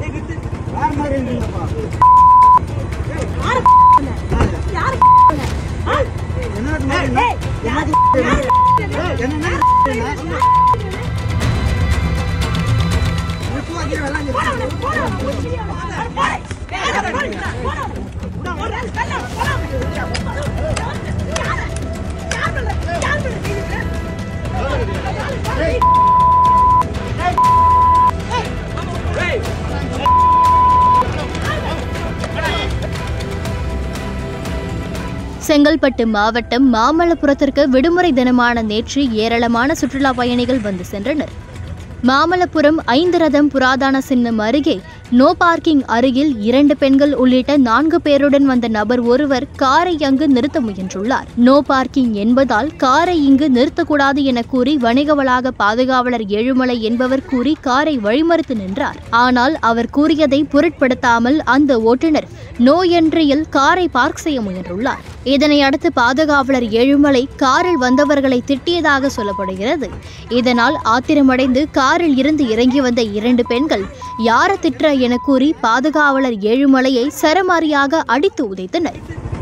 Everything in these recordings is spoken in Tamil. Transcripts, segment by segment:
செங்கல்பட்டு மாவட்டம் மாமல்லபுரத்திற்கு விடுமுறை தினமான நேற்று ஏராளமான சுற்றுலா பயணிகள் வந்து சென்றனர். மாமல்லபுரம் 5 ரதம் புராதன சின்னம் அருகே நோ பார்க்கிங் அருகில் 2 பெண்கள் உள்ளிட்ட 4 பேருடன் வந்த நபர் ஒருவர் காரை அங்கு நிறுத்த முயன்றுள்ளார். நோ பார்க்கிங் என்பதால் காரை இங்கு நிறுத்தக்கூடாது என கூறி வணிக வளாக பாதுகாவலர் ஏழுமலை என்பவர் கூறி காரை வழிமறித்து நின்றார். ஆனால் அவர் கூறியதை பொருட்படுத்தாமல் அந்த ஓட்டுநர் நோ என்ட்ரியில் காரை பார்க் செய்ய முயன்றுள்ளார். இதனை அடுத்து பாதுகாவலர் ஏழுமலை காரில் வந்தவர்களை திட்டியதாக சொல்லப்படுகிறது. இதனால் ஆத்திரமடைந்து காரில் இருந்து இறங்கி வந்த 2 பெண்கள் யார திட்ட என கூறி பாதுகாவலர் ஏழுமலையை சரமாரியாக அடித்து உதைத்தனர்.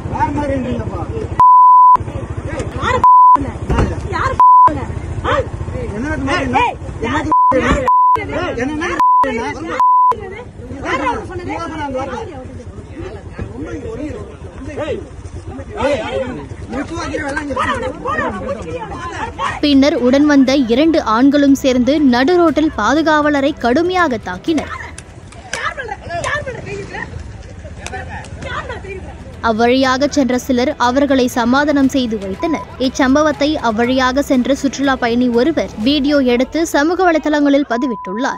பின்னர் உடன் வந்த 2 ஆண்களும் சேர்ந்து நடு ரோட்டில் பாதுகாவலரை கடுமையாக தாக்கினர். அவ்வழியாக சென்ற சிலர் அவர்களை சமாதானம் செய்து வைத்தனர். இச்சம்பவத்தை அவ்வழியாக சென்ற சுற்றுலா பயணி ஒருவர் வீடியோ எடுத்து சமூக வலைதளங்களில் பதிவிட்டுள்ளார்.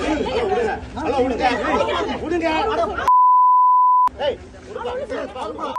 Hey!